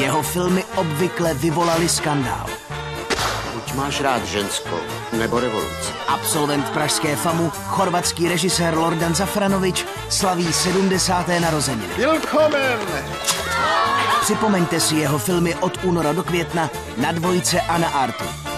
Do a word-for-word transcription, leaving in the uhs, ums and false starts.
Jeho filmy obvykle vyvolaly skandál. Buď máš rád ženskou, nebo revoluci. Absolvent pražské FAMu, chorvatský režisér Lordan Zafranovič slaví sedmdesáté narozeniny. Willkommen! Připomeňte si jeho filmy od února do května na Dvojce a na Artu.